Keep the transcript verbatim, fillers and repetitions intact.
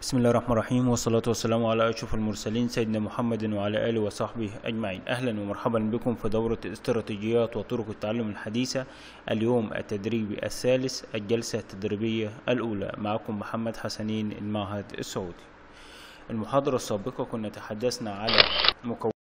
بسم الله الرحمن الرحيم، والصلاة والسلام على أشرف المرسلين سيدنا محمد وعلى آله وصحبه أجمعين. أهلا ومرحبا بكم في دورة استراتيجيات وطرق التعلم الحديثة. اليوم التدريب الثالث، الجلسة التدريبية الأولى. معكم محمد حسنين، المعهد السعودي. المحاضرة السابقة كنا تحدثنا على مكونات